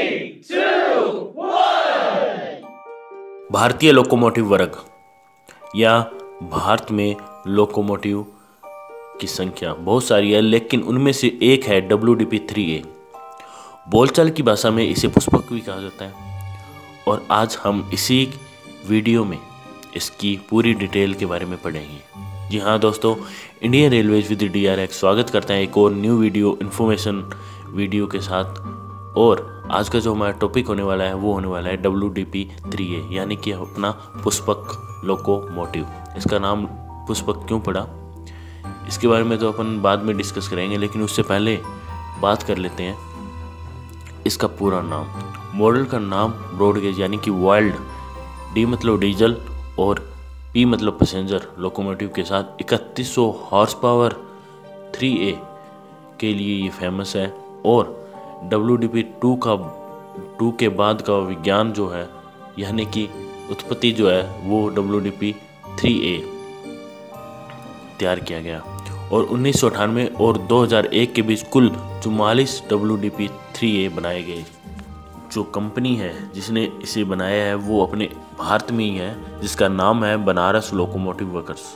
भारतीय लोकोमोटिव वर्ग या भारत में लोकोमोटिव की संख्या बहुत सारी है, लेकिन उनमें से एक है WDP-3A। बोलचाल की भाषा में इसे पुष्पक भी कहा जाता है और आज हम इसी वीडियो में इसकी पूरी डिटेल के बारे में पढ़ेंगे। जी हाँ दोस्तों, इंडियन रेलवेज विद DRX स्वागत करते हैं एक और न्यू वीडियो इन्फॉर्मेशन वीडियो के साथ। और आज का जो हमारा टॉपिक होने वाला है वो होने वाला है WDP-3A, यानी कि अपना पुष्पक लोकोमोटिव। इसका नाम पुष्पक क्यों पड़ा, इसके बारे में तो अपन बाद में डिस्कस करेंगे, लेकिन उससे पहले बात कर लेते हैं इसका पूरा नाम। मॉडल का नाम ब्रॉडगेज यानी कि वाइल्ड, D मतलब डीजल और P मतलब पैसेंजर लोकोमोटिव के साथ 3100 हॉर्स पावर 3A के लिए ये फेमस है। और WDP-2 के बाद का विज्ञान जो है यानी कि उत्पत्ति जो है वो WDP-3A तैयार किया गया। और 1998 और 2001 के बीच कुल 44 WDP-3A बनाए गए। जो कंपनी है जिसने इसे बनाया है वो अपने भारत में ही है, जिसका नाम है बनारस लोकोमोटिव वर्कर्स,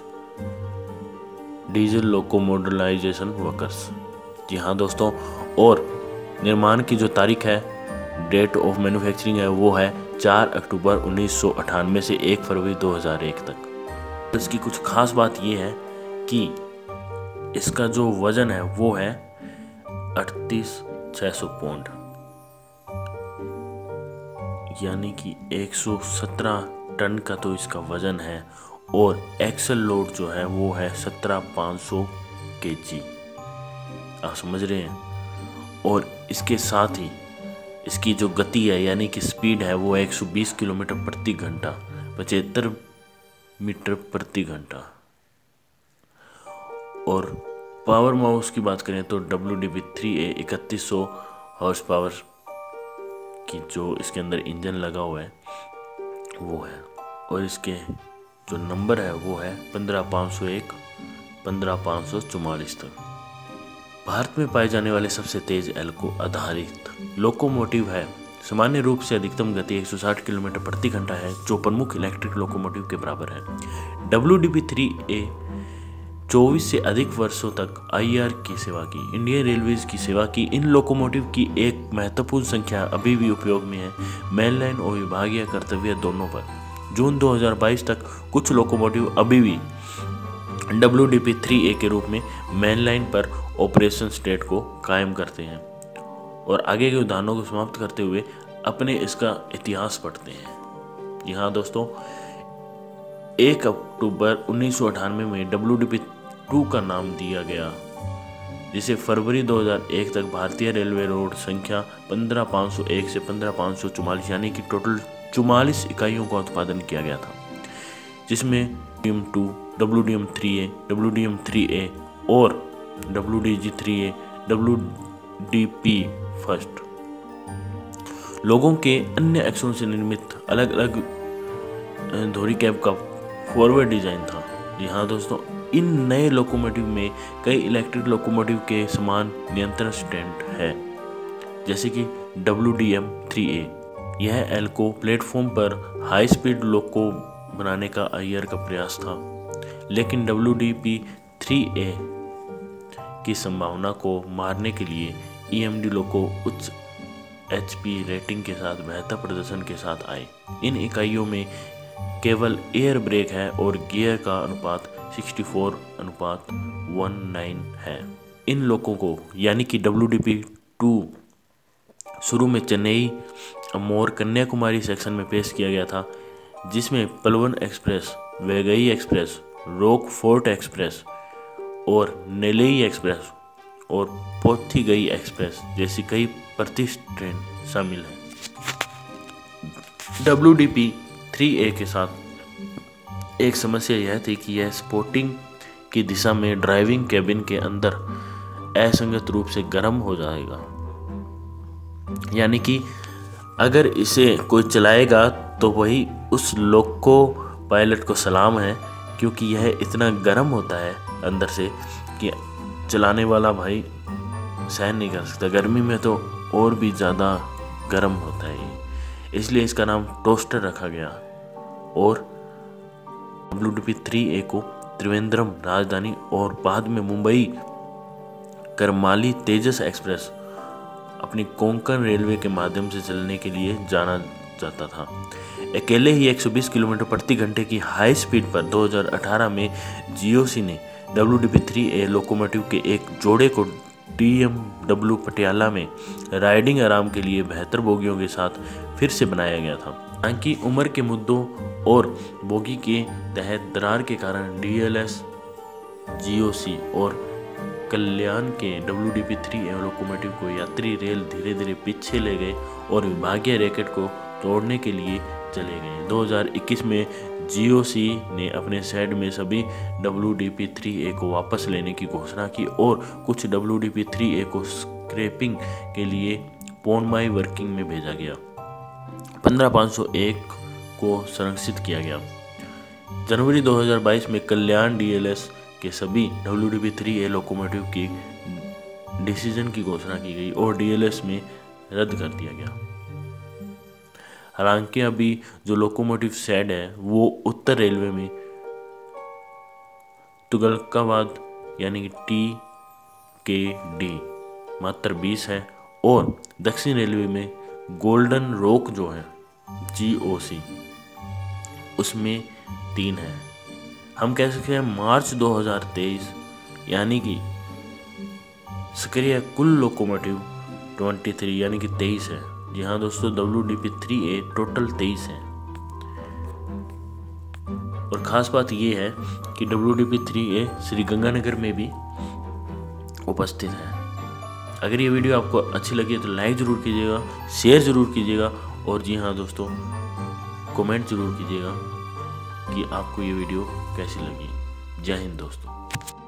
डीजल लोकोमोडलाइजेशन वर्कर्स। जी हाँ दोस्तों, और निर्माण की जो तारीख है, डेट ऑफ मैन्युफैक्चरिंग है, वो है 4 अक्टूबर 1998 से 1 फरवरी 2001 तक। इसकी कुछ खास बात ये है कि इसका जो वजन है वो है 38,600 पाउंड, यानी कि 117 टन का तो इसका वजन है। और एक्सल लोड जो है वो है 17,500 kg, आप समझ रहे हैं। और इसके साथ ही इसकी जो गति है यानी कि स्पीड है वो 120 किलोमीटर प्रति घंटा, 75 मीटर प्रति घंटा। और पावर माउस की बात करें तो WDP-3A 3100 हॉर्स पावर की जो इसके अंदर इंजन लगा हुआ है वो है। और इसके जो नंबर है वो है 15,501 15,544 तक। भारत में पाए जाने वाले सबसे तेज एल्को आधारित लोकोमोटिव है। सामान्य रूप से अधिकतम गति 160 किलोमीटर प्रति घंटा है, जो प्रमुख इलेक्ट्रिक लोकोमोटिव के बराबर है। WDP-3A 24 से अधिक वर्षों तक IR की सेवा की, इंडियन रेलवेज की सेवा की। इन लोकोमोटिव की एक महत्वपूर्ण संख्या अभी भी उपयोग में है, मेनलाइन और विभागीय कर्तव्य दोनों पर। जून 2022 तक कुछ लोकोमोटिव अभी भी WDP-3A के रूप में मेनलाइन पर ऑपरेशन स्टेट को कायम करते हैं। और आगे के उदाहरणों को समाप्त करते हुए अपने इसका इतिहास पढ़ते हैं। यहाँ दोस्तों, 1 अक्टूबर 1998 में WDP-2 का नाम दिया गया, जिसे फरवरी 2001 तक भारतीय रेलवे रोड संख्या 15,501 से 15,544 यानी कि टोटल 44 इकाइयों का उत्पादन किया गया था, जिसमें WDM-2, WDM-3A, WDM-3A और WDG-3A, WDP फर्स्ट लोगों के अन्य एक्सों से निर्मित अलग अलग धोरी कैब का फॉरवर्ड डिजाइन था। जी हाँ दोस्तों, इन नए लोकोमोटिव में कई इलेक्ट्रिक लोकोमोटिव के समान नियंत्रण स्टैंड है, जैसे कि WDM-3A। यह एल्को प्लेटफॉर्म पर हाई स्पीड लोको बनाने का IR का प्रयास था, लेकिन WDP-3A की संभावना को मारने के लिए EMD लोको उच्च HP रेटिंग के साथ बेहतर प्रदर्शन के साथ आए। इन इकाइयों में केवल एयर ब्रेक है और गियर का अनुपात 64:19 है। इन लोकों को यानी कि WDP-2 शुरू में चेन्नई अमोर कन्याकुमारी सेक्शन में पेश किया गया था, जिसमें Pallavan express, Vaigai express, Rockfort express और नेल्लई एक्सप्रेस और पोथिगई एक्सप्रेस जैसी कई प्रतिष्ठित ट्रेन शामिल हैं। WDP-3A के साथ एक समस्या यह थी कि यह स्पोर्टिंग की दिशा में ड्राइविंग कैबिन के अंदर असंगत रूप से गर्म हो जाएगा, यानी कि अगर इसे कोई चलाएगा तो वही उस लोको पायलट को सलाम है, क्योंकि यह इतना गर्म होता है अंदर से कि चलाने वाला भाई सहन नहीं कर सकता। गर्मी में तो और भी ज़्यादा गर्म होता है ये, इसलिए इसका नाम टोस्टर रखा गया। और WDP-3A को त्रिवेंद्रम राजधानी और बाद में मुंबई करमाली तेजस एक्सप्रेस अपनी कोंकण रेलवे के माध्यम से चलने के लिए जाना जाता था। अकेले ही 120 किलोमीटर प्रति घंटे की हाई स्पीड पर 2018 में GOC ने WDP-3A लोकोमोटिव के एक जोड़े को DMW पटियाला में राइडिंग आराम के लिए बेहतर बोगियों के साथ फिर से बनाया गया था। हालांकि उम्र के मुद्दों और बोगी के तहत दरार के कारण DLS, GOC और कल्याण के WDP-3A लोकोमोटिव को यात्री रेल धीरे धीरे पीछे ले गए और विभागीय रैकेट को तोड़ने के लिए चले गए। 2021 में GOC ने अपने शेड में सभी WDP-3A को वापस लेने की घोषणा की और कुछ WDP-3A को स्क्रैपिंग के लिए पोनमाई वर्किंग में भेजा गया। 15501 को संरक्षित किया गया। जनवरी 2022 में कल्याण DLS के सभी WDP-3A लोकोमोटिव की डिसीजन की घोषणा की गई और DLS में रद्द कर दिया गया। हालांकि अभी जो लोकोमोटिव शेड है वो उत्तर रेलवे में तुगलकाबाद यानी कि TKD मात्र 20 है और दक्षिण रेलवे में गोल्डन रॉक जो है GOC उसमें 3 है। हम कह सकते हैं मार्च 2023 यानी कि सक्रिय कुल लोकोमोटिव 23 यानी कि 23 है। जी हाँ दोस्तों, WDP-3A टोटल 23 है। और ख़ास बात ये है कि WDP-3A श्री गंगानगर में भी उपस्थित है। अगर ये वीडियो आपको अच्छी लगी तो लाइक ज़रूर कीजिएगा, शेयर ज़रूर कीजिएगा और जी हाँ दोस्तों कमेंट ज़रूर कीजिएगा कि आपको ये वीडियो कैसी लगी। जय हिंद दोस्तों।